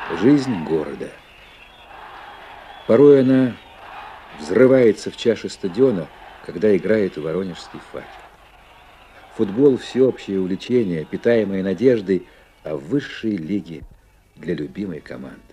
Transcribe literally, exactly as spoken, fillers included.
Жизнь города. Порой она взрывается в чаше стадиона, когда играет воронежский «Факел». Футбол – всеобщее увлечение, питаемое надеждой о высшей лиге для любимой команды.